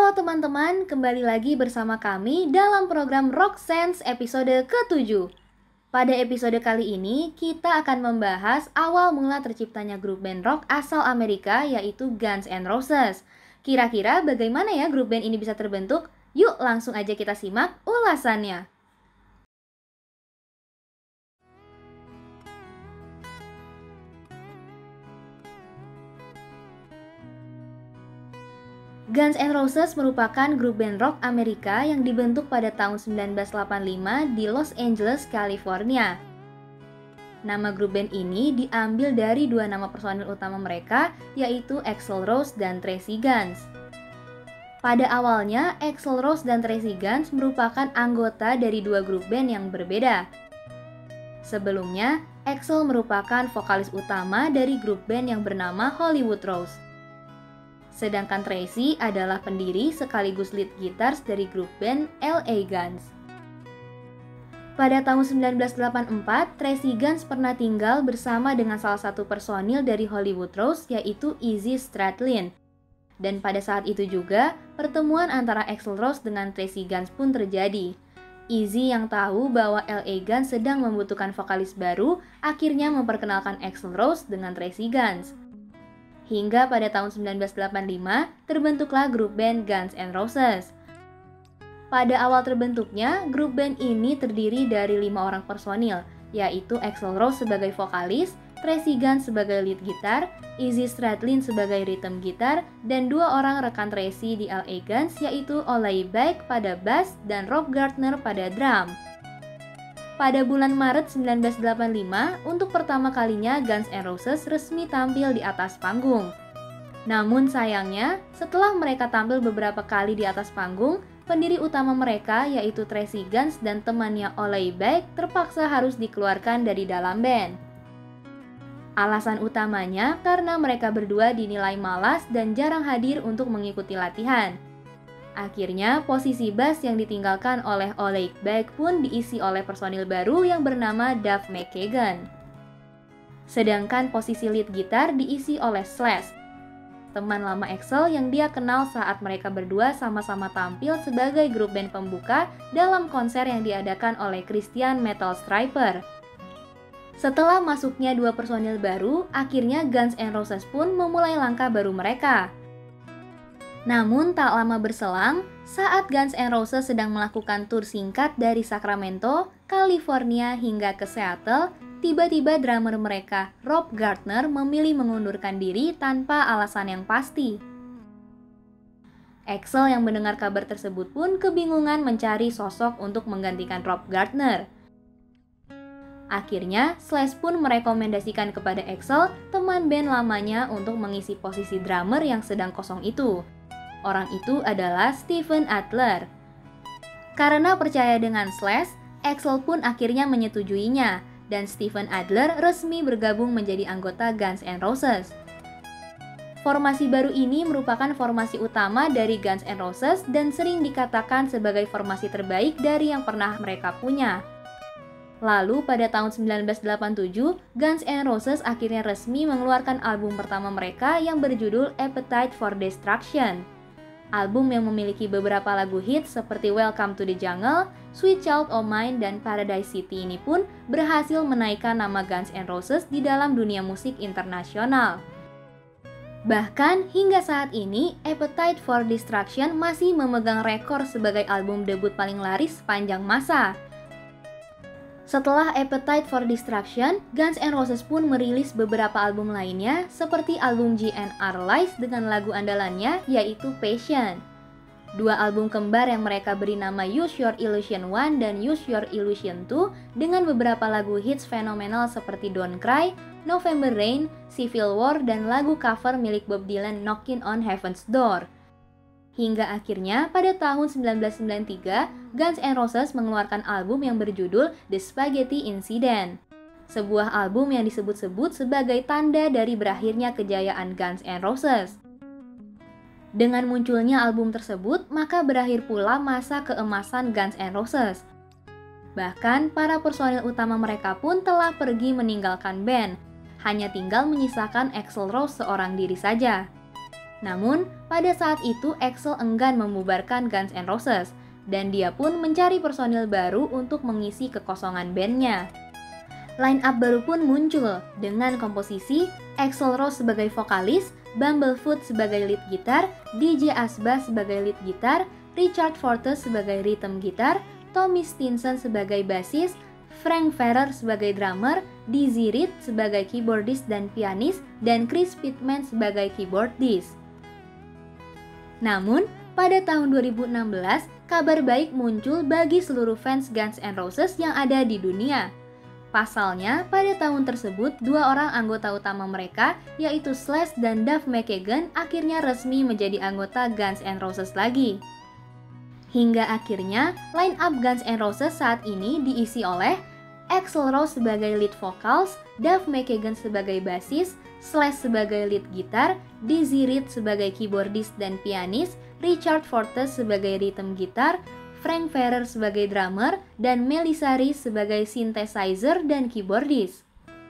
Halo teman-teman, kembali lagi bersama kami dalam program Rock Sense episode ke-7. Pada episode kali ini, kita akan membahas awal mula terciptanya grup band rock asal Amerika yaitu Guns N' Roses. Kira-kira bagaimana ya grup band ini bisa terbentuk? Yuk langsung aja kita simak ulasannya. Guns N' Roses merupakan grup band rock Amerika yang dibentuk pada tahun 1985 di Los Angeles, California. Nama grup band ini diambil dari dua nama personil utama mereka, yaitu Axl Rose dan Tracy Guns. Pada awalnya, Axl Rose dan Tracy Guns merupakan anggota dari dua grup band yang berbeda. Sebelumnya, Axl merupakan vokalis utama dari grup band yang bernama Hollywood Rose. Sedangkan Tracy adalah pendiri sekaligus lead guitars dari grup band LA Guns. Pada tahun 1984, Tracy Guns pernah tinggal bersama dengan salah satu personil dari Hollywood Rose yaitu Izzy Stradlin. Dan pada saat itu juga, pertemuan antara Axl Rose dengan Tracy Guns pun terjadi. Izzy yang tahu bahwa LA Guns sedang membutuhkan vokalis baru, akhirnya memperkenalkan Axl Rose dengan Tracy Guns. Hingga pada tahun 1985, terbentuklah grup band Guns N' Roses. Pada awal terbentuknya, grup band ini terdiri dari 5 orang personil, yaitu Axl Rose sebagai vokalis, Tracy Guns sebagai lead gitar, Izzy Stradlin sebagai rhythm gitar, dan 2 orang rekan Tracy di LA Guns yaitu Ole Beck pada bass dan Rob Gardner pada drum. Pada bulan Maret 1985, untuk pertama kalinya Guns N' Roses resmi tampil di atas panggung. Namun sayangnya, setelah mereka tampil beberapa kali di atas panggung, pendiri utama mereka yaitu Tracy Guns dan temannya Ole Beck terpaksa harus dikeluarkan dari dalam band. Alasan utamanya karena mereka berdua dinilai malas dan jarang hadir untuk mengikuti latihan. Akhirnya, posisi bass yang ditinggalkan oleh Ole Beck pun diisi oleh personil baru yang bernama Duff McKagan. Sedangkan posisi lead gitar diisi oleh Slash, teman lama Axl yang dia kenal saat mereka berdua sama-sama tampil sebagai grup band pembuka dalam konser yang diadakan oleh Christian Metal Stryper. Setelah masuknya dua personil baru, akhirnya Guns N' Roses pun memulai langkah baru mereka. Namun tak lama berselang, saat Guns N' Roses sedang melakukan tur singkat dari Sacramento, California hingga ke Seattle, tiba-tiba drummer mereka, Rob Gardner, memilih mengundurkan diri tanpa alasan yang pasti. Axl yang mendengar kabar tersebut pun kebingungan mencari sosok untuk menggantikan Rob Gardner. Akhirnya, Slash pun merekomendasikan kepada Axl, teman band lamanya, untuk mengisi posisi drummer yang sedang kosong itu. Orang itu adalah Steven Adler. Karena percaya dengan Slash, Axl pun akhirnya menyetujuinya, dan Steven Adler resmi bergabung menjadi anggota Guns N' Roses. Formasi baru ini merupakan formasi utama dari Guns N' Roses dan sering dikatakan sebagai formasi terbaik dari yang pernah mereka punya. Lalu pada tahun 1987, Guns N' Roses akhirnya resmi mengeluarkan album pertama mereka yang berjudul Appetite for Destruction. Album yang memiliki beberapa lagu hits seperti Welcome to the Jungle, Sweet Child O' Mine, dan Paradise City ini pun berhasil menaikkan nama Guns N' Roses di dalam dunia musik internasional. Bahkan hingga saat ini, Appetite for Destruction masih memegang rekor sebagai album debut paling laris sepanjang masa. Setelah Appetite for Destruction, Guns N' Roses pun merilis beberapa album lainnya seperti album GNR Lies dengan lagu andalannya yaitu Passion. Dua album kembar yang mereka beri nama Use Your Illusion 1 dan Use Your Illusion 2 dengan beberapa lagu hits fenomenal seperti Don't Cry, November Rain, Civil War, dan lagu cover milik Bob Dylan Knockin' on Heaven's Door. Hingga akhirnya pada tahun 1993, Guns N' Roses mengeluarkan album yang berjudul The Spaghetti Incident. Sebuah album yang disebut-sebut sebagai tanda dari berakhirnya kejayaan Guns N' Roses. Dengan munculnya album tersebut, maka berakhir pula masa keemasan Guns N' Roses. Bahkan para personil utama mereka pun telah pergi meninggalkan band, hanya tinggal menyisakan Axl Rose seorang diri saja. Namun, pada saat itu Axl enggan membubarkan Guns N' Roses, dan dia pun mencari personil baru untuk mengisi kekosongan bandnya. Line up baru pun muncul dengan komposisi Axl Rose sebagai vokalis, Bumblefoot sebagai lead gitar, DJ Asba sebagai lead gitar, Richard Fortes sebagai rhythm gitar, Tommy Stinson sebagai bassis, Frank Ferrer sebagai drummer, Dizzy Reed sebagai keyboardist dan pianis, dan Chris Pitman sebagai keyboardist. Namun, pada tahun 2016, kabar baik muncul bagi seluruh fans Guns N' Roses yang ada di dunia. Pasalnya, pada tahun tersebut, dua orang anggota utama mereka, yaitu Slash dan Duff McKagan, akhirnya resmi menjadi anggota Guns N' Roses lagi. Hingga akhirnya, line up Guns N' Roses saat ini diisi oleh Axl Rose sebagai lead vocals, Duff McKagan sebagai bassis, Slash sebagai lead gitar, Dizzy Reed sebagai keyboardist dan pianis, Richard Fortes sebagai rhythm gitar, Frank Ferrer sebagai drummer, dan Melissa Reese sebagai synthesizer dan keyboardist.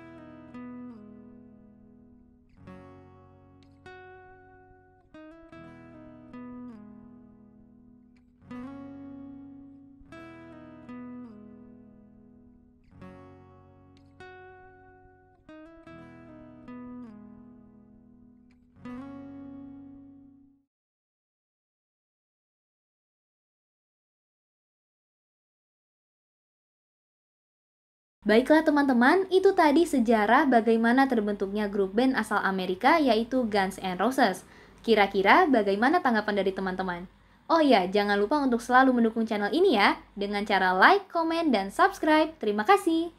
Baiklah teman-teman, itu tadi sejarah bagaimana terbentuknya grup band asal Amerika yaitu Guns N' Roses. Kira-kira bagaimana tanggapan dari teman-teman? Oh ya, jangan lupa untuk selalu mendukung channel ini ya, dengan cara like, komen, dan subscribe. Terima kasih!